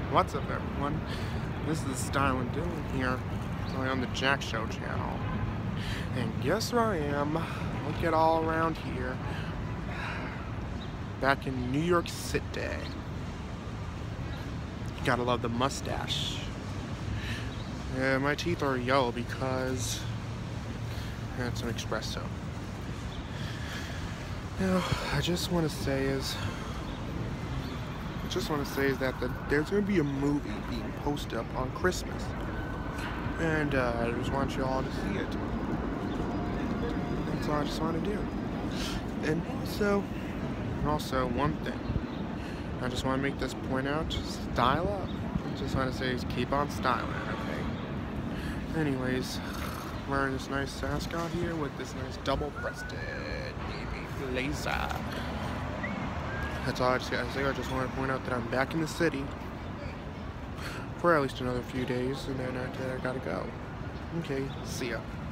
What's up, everyone? This is Style and Dylan here, on the Jack Show channel. And guess where I am? Look at all around here. Back in New York City. You gotta love the mustache. My teeth are yellow because I had some espresso. Now, I just want to say is that there's going to be a movie being posted up on Christmas. And I just want you all to see it. That's all I just want to do. And also one thing. I just want to make this point out. Style up. I just want to say is keep on styling, okay? Anyways, wearing this nice ascot here with this nice double-breasted baby blazer. That's all I just gotta say. I just want to point out that I'm back in the city for at least another few days, and then after that I gotta go. Okay, see ya.